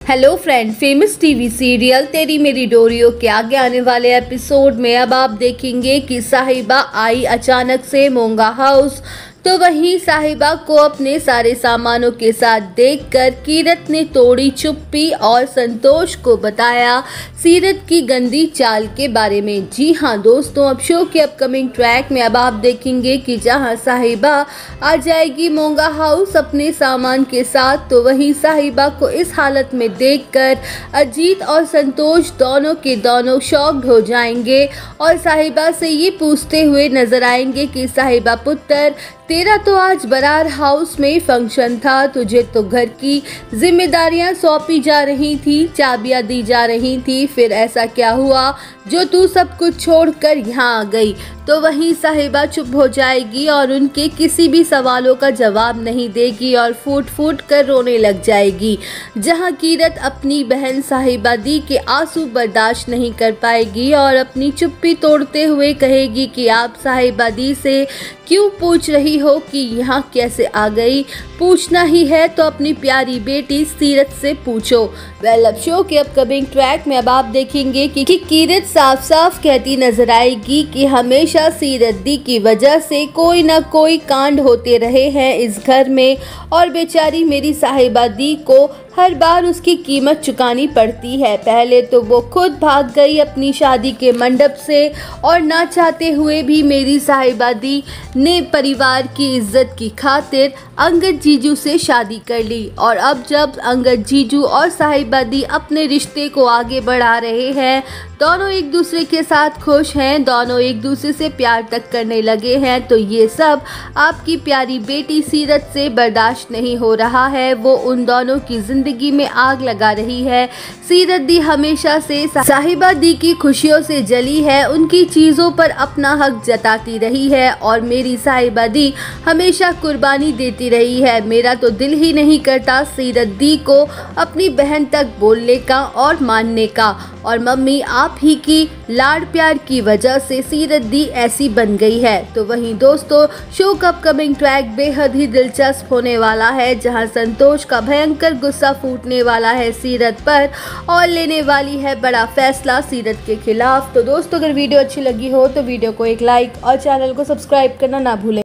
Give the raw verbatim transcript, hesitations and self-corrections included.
Hello friend, famous TV serial Teri Meri डोरियो के आगे आने वाले एपिसोड में अब आप देखेंगे कि साहिबा आई अचानक से मोंगा हाउस। तो वहीं साहिबा को अपने सारे सामानों के साथ देखकर कीरत ने तोड़ी चुप्पी और संतोष को बताया सीरत की गंदी चाल के बारे में। जी हाँ दोस्तों, अब शो के अपकमिंग ट्रैक में अब आप देखेंगे कि जहां साहिबा आ जाएगी मोंगा हाउस अपने सामान के साथ, तो वहीं साहिबा को इस हालत में देखकर अजीत और संतोष दोनों के दोनों शॉक्ड हो जाएंगे और साहिबा से ये पूछते हुए नजर आएंगे कि साहिबा पुत्र, तेरा तो आज बरार हाउस में फंक्शन था, तुझे तो घर की जिम्मेदारियां सौंपी जा रही थी, चाबियां दी जा रही थी, फिर ऐसा क्या हुआ जो तू सब कुछ छोड़कर यहाँ आ गई। तो वहीं साहिबा चुप हो जाएगी और उनके किसी भी सवालों का जवाब नहीं देगी और फूट फूट कर रोने लग जाएगी। जहां कीरत अपनी बहन साहिबा दी के आंसू बर्दाश्त नहीं कर पाएगी और अपनी चुप्पी तोड़ते हुए कहेगी कि आप साहिबा दी से क्यों पूछ रही हो कि यहाँ कैसे आ गई, पूछना ही है तो अपनी प्यारी बेटी सीरत से पूछो। वेल, अब शो के अपकमिंग ट्रैक में अब आप देखेंगे कि, कि कीरत साफ साफ कहती नजर आएगी कि हमेशा सीरत दी की वजह से कोई ना कोई कांड होते रहे हैं इस घर में और बेचारी मेरी साहिबा दी को हर बार उसकी कीमत चुकानी पड़ती है। पहले तो वो खुद भाग गई अपनी शादी के मंडप से और ना चाहते हुए भी मेरी साहिबा दी ने परिवार की इज्जत की खातिर अंगद जीजू से शादी कर ली और अब जब अंगद जीजू और साहिबा दी अपने रिश्ते को आगे बढ़ा रहे हैं, दोनों एक दूसरे के साथ खुश हैं, दोनों एक दूसरे से प्यार तक करने लगे हैं, तो ये सब आपकी प्यारी बेटी सीरत से बर्दाश्त नहीं हो रहा है। वो उन दोनों की जिंदगी में आग लगा रही है। सीरत दी हमेशा से साहिबा दी की खुशियों से जली है, उनकी चीज़ों पर अपना हक जताती रही है और मेरी साहिबा दी हमेशा कुर्बानी देती रही है। मेरा तो दिल ही नहीं करता सीरत दी को अपनी बहन तक बोलने का और मानने का, और मम्मी आप ही की लाड प्यार की वजह से सीरत दी ऐसी बन गई है। तो वहीं दोस्तों, शो का अपकमिंग ट्रैक बेहद ही दिलचस्प होने वाला है, जहां संतोष का भयंकर गुस्सा फूटने वाला है सीरत पर और लेने वाली है बड़ा फैसला सीरत के खिलाफ। तो दोस्तों, अगर वीडियो अच्छी लगी हो तो वीडियो को एक लाइक और चैनल को सब्सक्राइब करना ना भूलें।